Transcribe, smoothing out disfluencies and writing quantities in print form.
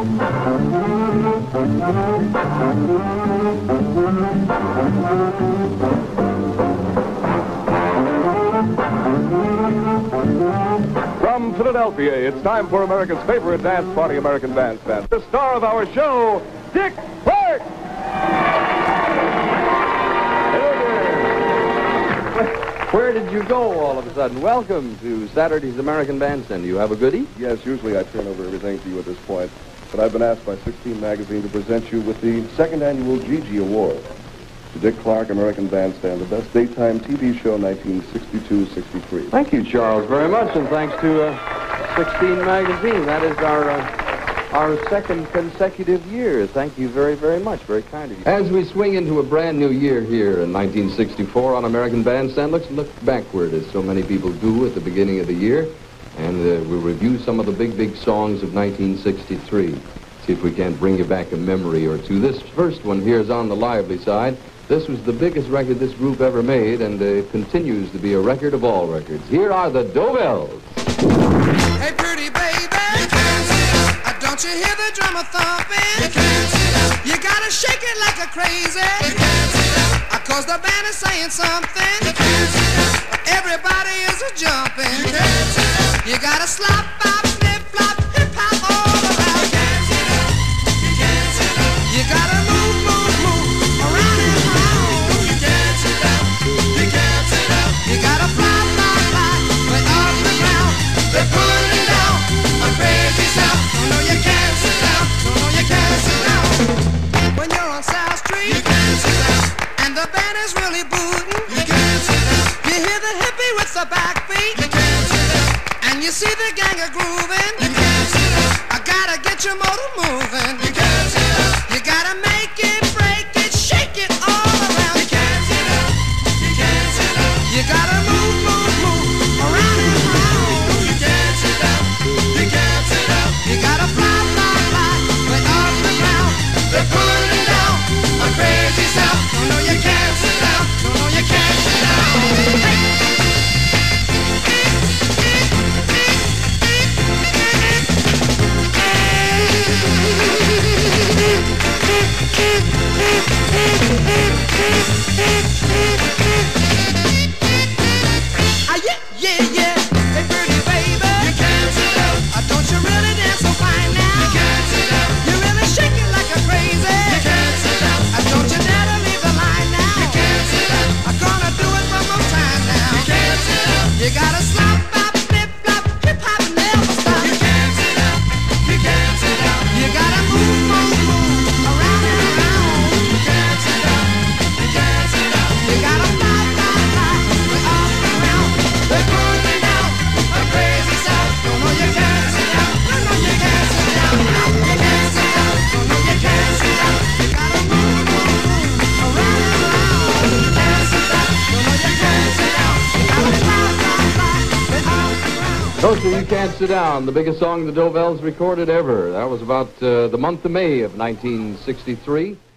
From Philadelphia, it's time for America's favorite dance party, American Bandstand. The star of our show, Dick Clark! Where did you go all of a sudden? Welcome to Saturday's American Bandstand. Do you have a goodie? Yes, usually I turn over everything to you at this point, but I've been asked by 16 Magazine to present you with the second annual GeeGee Award. To Dick Clark, American Bandstand, the best daytime TV show, 1962-63. Thank you, Charles, very much, and thanks to 16 Magazine. That is our second consecutive year. Thank you very, very much. Very kind of you. As we swing into a brand new year here in 1964 on American Bandstand, let's look backward, as so many people do at the beginning of the year, and we'll review some of the big songs of 1963. See if we can't bring you back a memory or two. This first one here is on the lively side. This was the biggest record this group ever made, and it continues to be a record of all records. Here are the Dovells. Hey, pretty baby, don't you hear the drummer thumping? You gotta shake it like a crazy, cause the band is saying something. Everybody is a jumping. You gotta slop, bop, flip, flop, hip hop all around. You gotta move, move, move around and around. You gotta fly, fly, fly, way off the ground. They're pulling down a crazy sound. No, you can't sit down. No, you can't sit down. When you're on South Street, you can't sit down, and the band is really booting. You can't sit down. You hear the hippie with the backbeat. You can't sit down. And you see the gang a grooving. You can't sit down. I gotta get your motor moving. You can't sit down. You gotta make it, break it, shake it all around. You can't sit down. You can't sit down. You gotta move, move, move around and around. You can't sit down. You can't sit down. You gotta fly, fly, fly, way off the ground. They're pulling down a crazy sound. No, you can't sit down. No, you can't sit down. Hey. You gotta slop, bop, flip, flop, hip hop, never stop. You can't sit down. You can't sit down. You gotta move, move, move around and around. You can't sit down. You can't sit down. You gotta fly, fly, fly, way off the ground. They're pulling down a crazy sound. No, you can't sit down. No, you can't sit down. You can't sit down. No, you can't sit down. You gotta move, move, move around and around. You can't sit down. No, you can't sit down. You gotta fly. Toaster, You Can't Sit Down, the biggest song the Dovells recorded ever. That was about the month of May of 1963.